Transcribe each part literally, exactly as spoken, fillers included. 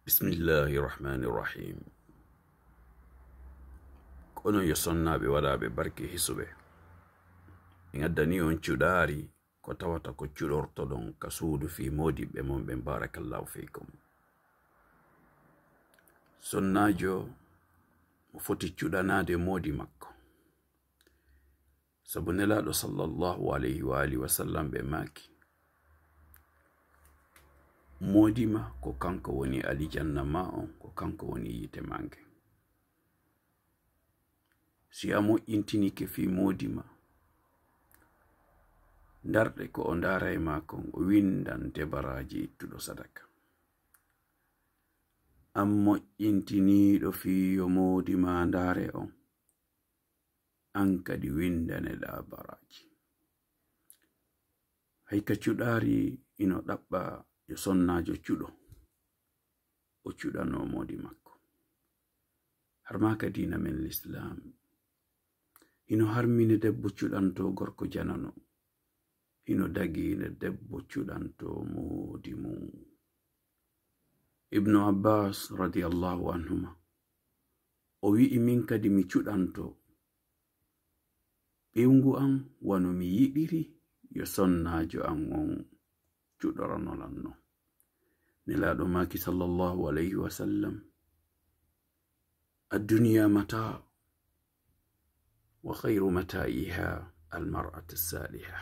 Bismillahirrahmanirrahim. Kono yo sonnaɓe waɗaɓe barke hisuɓe, en addani on cuɗari ko tawata ko cuɗortoɗon ka suudu fi modiɓɓe mon ɓe barakallahu fikum. Sonnajo mo foti cuɗanade modi makko, sabu nelaɗo sallallahu alayhi wa alihi wa sallam ɓe maki modima ko kanko woni alijanna ma on, ko kanko woni yite mange. Si a moƴƴintinike fi modima, darɗe ko o ndara e makon o windan debaraji ittuɗo sadaka. An moƴƴintiniɗo fiyo modima ndare on, an kadi windaneɗa baraji. Hayka cuɗari ino ɗaɓɓa yo sonnajo cuɗo o cuɗano modi makko. Har ma ka dina men l'Islam ino harmine debbo cuɗanto gorko janano, ino dagine debbo cuɗanto modi mum. Ibnu Abbas radiyallahu anhuma o wi'i min kadi mi cuɗanto ɓewngu an wano mi yiɗiri yo sonnajo an on cuɗoranolanno. Nelaɗo maki sallallahu alayhi wa sallam, ad-dunya mata wa khayru mata'iha al-mar'atu as-salihah.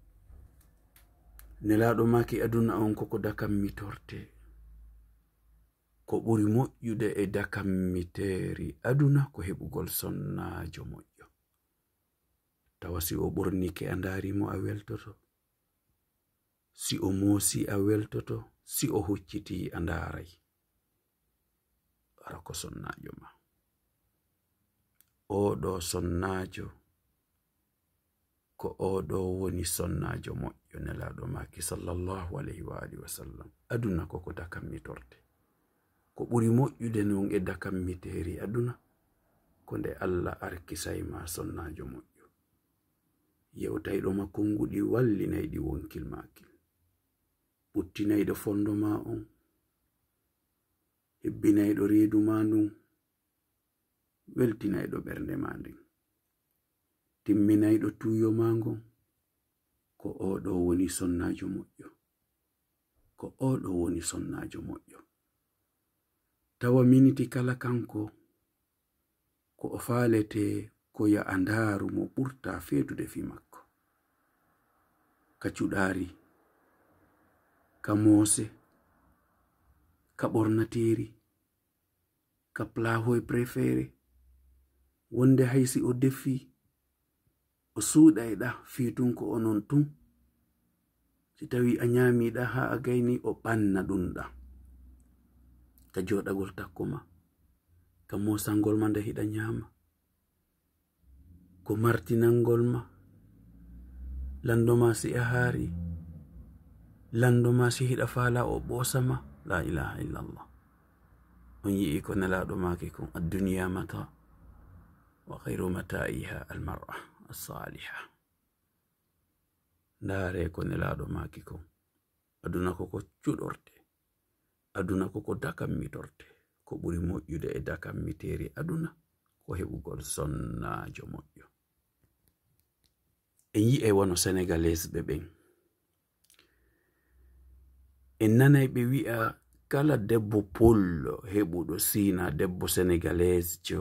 Nelaɗo maki aduna on koko dakammitorte, ko ɓuri moƴƴude e dakammiteri aduna ko heɓugol sonnajo moƴƴo. Tawa si o ɓornike a ndarimo a weltoto, si o moosi a weltoto, si o hucciti a ndaray. Ara ko sonnajo ma. Oɗo sonnajo ko oɗo woni sonnajo moƴƴo nelaɗo maki sallallahu alayhi wa alihi wa sallam. Aduna koko dakammitorte, ko ɓuri moƴƴude non e dakammiteri aduna ko nde Allah arkisayma sonnajo moƴƴo. Yewtayɗo ma konguɗi wallinayɗi wonkil makil, ɓuttinayɗo fondo ma on, hebbinayɗo reedu ma ndun, weltinayɗo ɓernde ma nden, timminayɗo tuyo ma ngon. Ko oɗo woni sonnajo moƴƴo, ko oɗo woni sonnajo moƴƴo. Tawa miniti kala kanko ko o falete ko ya andaru mo ɓurta fetude fi makko, ka cuɗari, ka moose, ka ɓornateri, ka plahoy préféré, wonde haysi o defi o suuɗayɗa fitun ko onon tun. Si tawi a nyamiɗa ha a gayni o ɓanna ɗumɗa, ka joɗagol takkoma, ka mosangol ma nde hiɗa nyama, ko martinangol ma, landoma si a haari, landoma si hiɗa fala o ɓosama. La ilaha illallah. On yi'i ko nelaɗo maki kon ad-dunya mata wa khayru mata'iha al-mar'a as-salihah. Ndare ko nelaɗo maki kon aduna koko cuɗorte, aduna koko dakammitorte, ko ɓuri moƴƴude e dakammiteri aduna ko heɓugol sonnajo moƴƴo. En yi'e wono Senegalese ɓe ɓen, en nanay ɓe wi'a kala debbo pullo heɓuɗo sina debbo Senegalese jo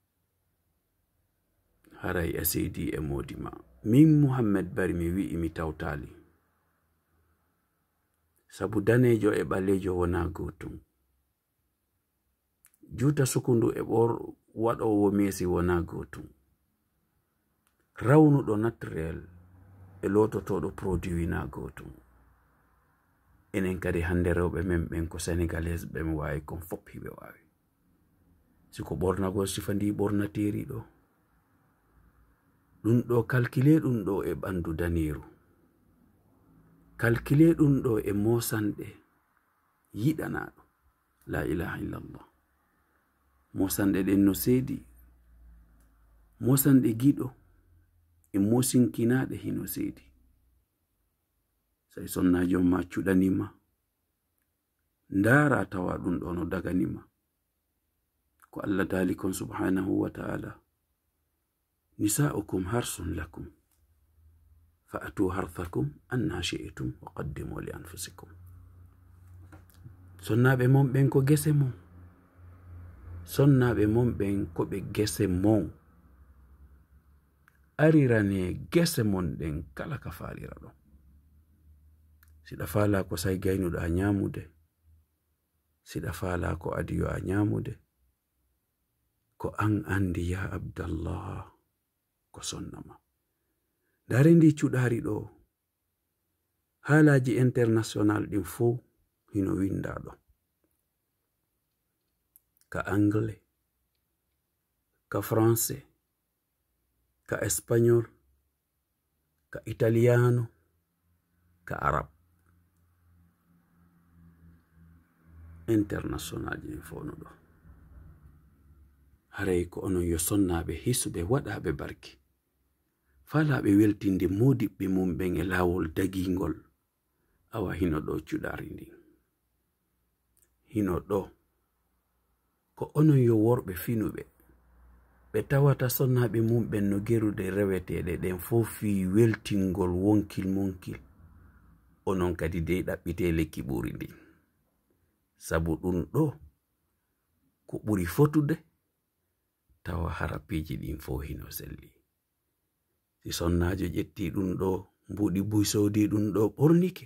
haray a seydi e modi ma. Min Muhammad Bari mi wi'i mi tawtali, sabu danejo e ɓalejo wona gotum, juuta sukundu e ɓor waɗowo mesi wona gotum, rawnuɗo naturel e lototoɗo produit na gotum. Enen kadi hande rewɓe men ɓen ko Senegalese ɓe mi wawi kon fop hiɓe wawi. Siko ɓornagol sifa ndi ɓornateri ɗo, ɗum ɗo kalkile ɗum ɗo e ɓandu daniru, kalkile ɗum ɗo e mosanɗe yiɗanaɗo. La ilaha illallah. Mosanɗe ɗen no seedi, mosanɗe giɗo e mosinkinaɗe hino seedi. Sai sonnajo ma cuɗanima, ndara tawa ɗum ɗo no daganima ko Allah dali kon subhanahu wa ta'ala nisa'ukum harsun lakum fa'atu harthakum anna shi'tum wa qaddimu li anfusikum. Sonnaɓe mon ɓen ko gese mon, sonnaɓe mon ɓen ko ɓe gese mon, arirane gese mon ɗen kala ka falira ɗon. Siɗa fala ko sai gaynuɗo a nyamude, siɗa fala ko adiyo a nyamude, ko an andi ya Abdallah ko sonnama. Dare ndi cuɗari ɗo haalaji international ɗin fo hino winda ɗo, ka anglais, ka français, ka espagnol, ka italiano, ka arab. International ɗin fo no ɗo. Haray ko onon yo sonnaɓe hisuɓe waɗaɓe barki, falaɓe weltinde modiɓɓe mum ɓen e lawol dagingol. Awa hino ɗo cuɗari ndin, hino ɗo ko onon yo worɓe finuɓe ɓe tawata sonnaɓe mum ɓen no gerude reweteɗe ɗen fo fi weltingol wonkil monkil, onon kadi dey ɗaɓɓite lekki ɓuri ndin. Sabu ɗum ɗo ko ɓuri fotude tawa harapiji ɗin fo hino selli. Si sonnajo ƴetti ɗum ɗo mbuɗi buysodi ɗum ɗo ɓornike,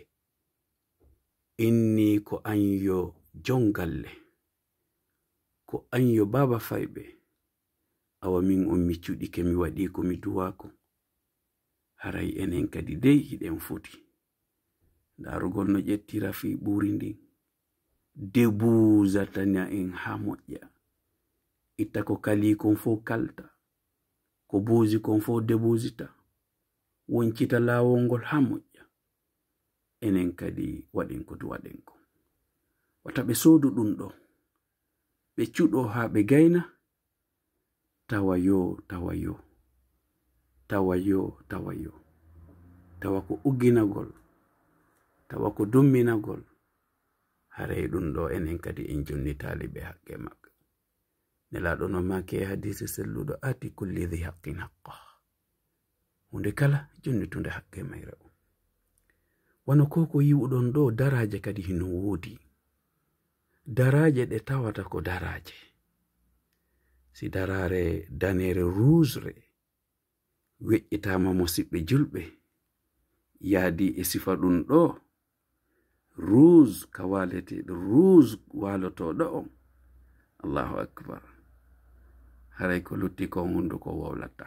inni ko an yo jongalle, ko an yo baba fayɓe, awa min on mi cuɗike mi waɗi ko mi duwako. Haray enen kadi dey hiɗen foti darugol no ƴettira fi ɓuri ndin, debuzatana en ha moƴƴa, itta ko kali kon fo kalta, ko buuzi kon fo debuzita, woncita lawol ngol ha moƴƴa. Enen kadi waɗen ko duwaɗen ko. Wata ɓe sodu ɗum ɗo, ɓe cuɗo ha ɓe gayna, tawa yo tawa yo tawa yo tawa yo tawa ko ugginagol, tawa ko dumminagol. Haray ɗum ɗo enen kadi en jonnitali ɓe haqqe maɓɓe. Nelaɗo no make hadisi selluɗo ati kulli dhi haqqin haqqa, hunde kala jonnitunde haqqe mayre o. Wano ko ko yiwuɗon ɗo daraje kadi hino woodi, daraje ɗe tawata ko daraje. Si darare danere ruusre weƴƴitama musidɓe julɓe yaadi e sifa ɗum ɗo, ruus ka waleteɗo, ruus walotoɗo on. Allahu akbar. Haray ko lutti kon hunduko wowlata.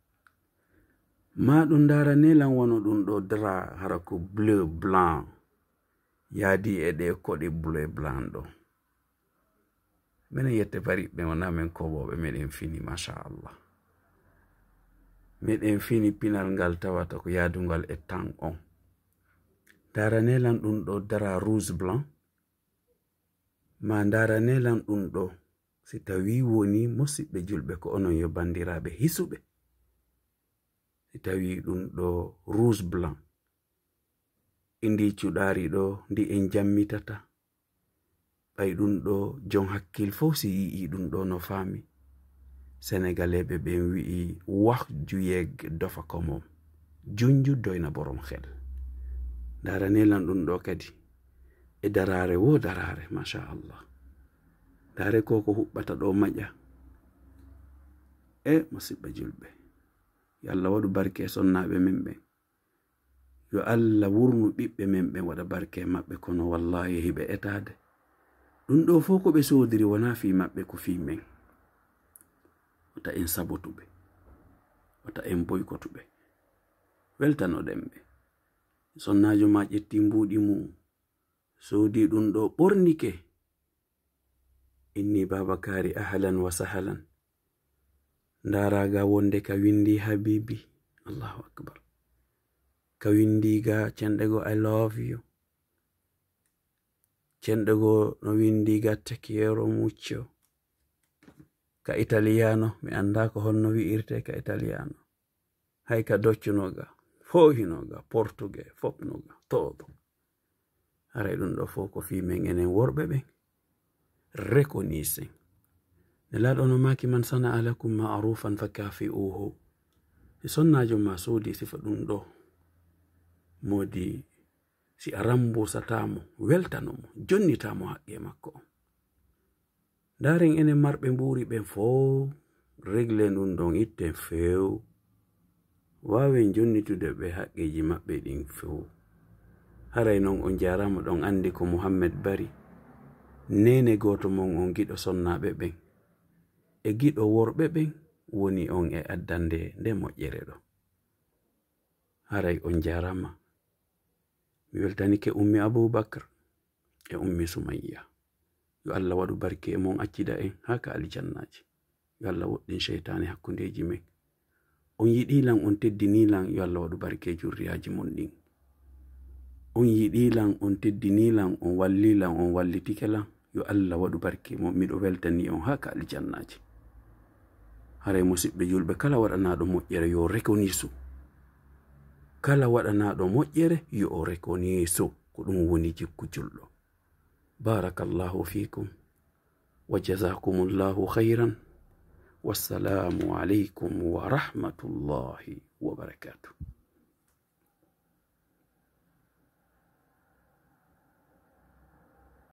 Ma ɗum dara nelan wono ɗum ɗo dra hara ko bleu blanc yaadi e ɗe koɗe bleu blanc ɗo. Menen yette bari ɓe wona men kowoɓe meɗen fini machallah. Meɗen fini pinal ngal tawata ko yaadungal e tan on. Dara nelan ɗum ɗo dara rouge blanc, ma dara nelan ɗum ɗo si tawi woni musidɓe julɓe ko onon yo bandiraɓe hisuɓe, si tawi ɗum ɗo rouge blanc indi cuɗari ɗo ndi en jammitata, ɓay ɗum ɗo jon hakkil fo si yii ɗum ɗo no faami. Sénégalais ɓe ɓen wi'i wax juyeg dofa ko mom, junju doyna borom xel. Dara nelan ɗum ɗo kadi e darare wo darare machallah. Dare ko ko huɓɓata ɗo maƴa e musidɓe julɓe, yo Allah waɗu barke sonnaɓe men ɓen, yo Allah wurnu ɓiɓɓe men ɓen waɗa barke maɓɓe, kono wallahi hiɓe etade ɗum ɗo fo ko ɓe sodiri wona fi maɓɓe ko fi men. Wata en sabotuɓe, wata en boykotuɓe, weltanoɗen ɓe. Sonnajo ma ƴetti mbuɗi mum sodi ɗum ɗo ɓornike, inni babakari ahlan wa sahlan, ndaraga wonde ka windi habibi. Allahu akbar. Ka windiga cenɗego I love you, cenɗego no windiga te quiero mucho. Ka italiano mi anda ko honno wi'irte ka italiano, hay ka doccunoga fo hinoga portugais fopnoga todo. haray ɗum ɗo fof ko fi men enen worɓe ɓen reconnaissez nelaɗo no maki man sana alakum ma'rufan fakafi'uhu si sonnajo ma sodi sifa ɗum ɗo modi si a rambusatamo weltanomo jonnitamo haqqe makko on daren enen marɓe mburi ɓen fo regle ɗum ɗon itten few wawen jonnitude ɓe haqqeji maɓɓe ɗin few haray non on jarama ɗon andi ko Muhammed bari nene goto mon on giɗo sonnaɓe ɓen e giɗo worɓe ɓen woni on e addande nde moƴƴere ɗo haray on jarama mi weltanike ummi Abubakar e ummi Sumayya yo Allah waɗu barke e mon accida en haka aljannaji yo Allah woɗɗin sheytane hakkundeji men on yiɗilan on teddinilan yo Allah waɗu barke jurriyaji mon ɗin on yiɗilan on teddinilan on wallilan on wallitikelan yo Allah waɗu barke mon miɗo weltani on haka aljannaji haray musidɓe julɓe kala waɗanaɗo moƴƴere yo reconisu kala waɗanaɗo moƴƴere yo o reconisu ko ɗum woni jikku julɗo barakallahu fikum wa jazakumullahu khairan wassalamu alaikum wa rahmatullahi wa barakatuh.